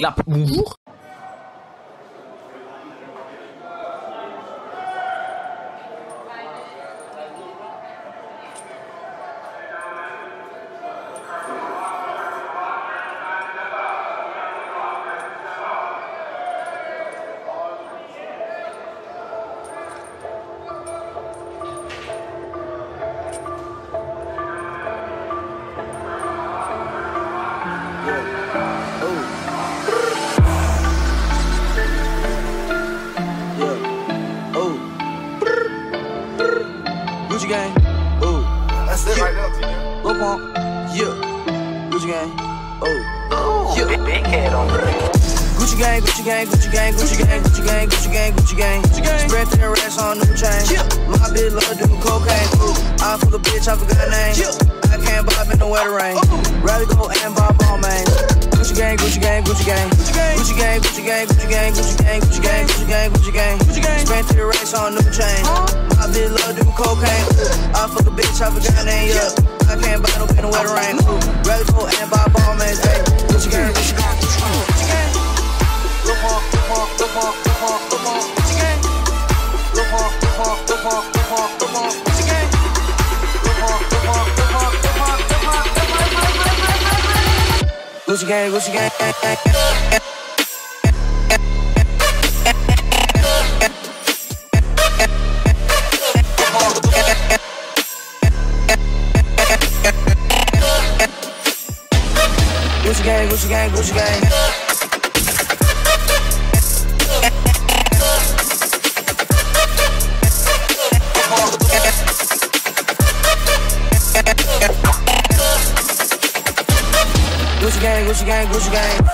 Là, bonjour. Gucci gang, ooh. That's it right there, T. Lil Pump, yeah. Gucci gang, Oh, yeah. Big head on the Gucci gang, Gucci gang, Gucci gang, Gucci gang, Gucci gang, Gucci gang, Gucci gang, Gucci gang. Spread their racks on new chain. My bitch love doing cocaine. I fuck a bitch, I forgot her name. I can't bob in the weather rain. Rather go and buy ball man. Gucci gang, Gucci gang, Gucci gang, Gucci gang, Gucci gang, Gucci gang, Gucci gang, Gucci gang, Gucci gang, Gucci gang, Gucci gang, Gucci gang. Spread their racks on new chain. My bitch love doing cocaine. I fuck a bitch, I forgot her name. I can't buy no in the weather rain. Rather go and buy ball man. Gucci gang, Gucci gang, Gucci gang. Lil Pump, Lil Pump, Lil Pump, Lil Pump, Lil Pump, Gucci gang. Lil Pump, Lil Pump, Lil Pump, Lil Pump, Lil Pump, Gucci gang. Lil Pump, Lil Pump, Lil Pump, Lil Pump, Lil Pump, Lil Pump. Gucci gang, Gucci gang. Gucci gang, Gucci gang, Gucci gang. Gucci gang, Gucci gang, Gucci gang.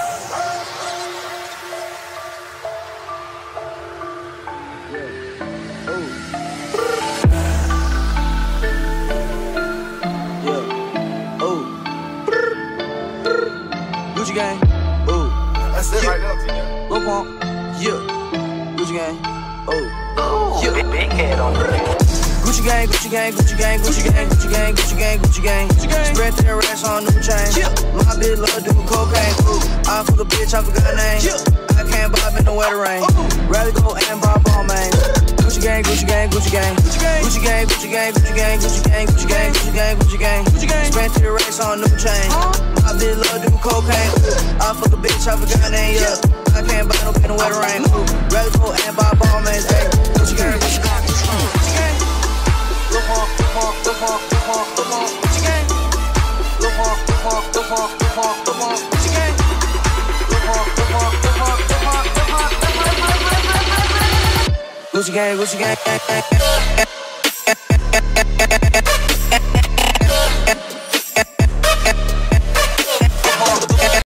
Gucci gang, ooh. That's it right there, T. Lil Pump, yeah. Gucci gang, Oh, yeah. big head on the Gucci gang, Gucci gang, Gucci gang, Gucci gang, Gucci gang, Gucci gang, Gucci gang, Gucci gang. Spread their racks on new chain. My bitch love doing cocaine. I fuck a bitch, I forgot her name. I can't bob in the weather rain. Rather go and buy ball man. Gucci gang, Gucci gang, Gucci gang, Gucci gang, Gucci gang, Gucci gang, Gucci gang, Gucci gang, Gucci gang, Gucci gang, Gucci gang, Gucci gang. Spread their racks on new chain. My bitch love doing cocaine. I fuck a bitch, I forgot her name. I can't buy no in the weather rain. Rather go and buy ball man. Gucci gang, Gucci gang, Gucci gang. Lil Pump, Lil Pump, Lil Pump, Lil Pump, Lil Pump, Gucci gang. Lil Pump, Lil Pump, Lil Pump, Lil Pump, Lil Pump, Gucci gang. Lil Pump, Lil Pump, Lil Pump, Lil Pump, Lil Pump, Lil Pump. Gucci gang, Gucci gang.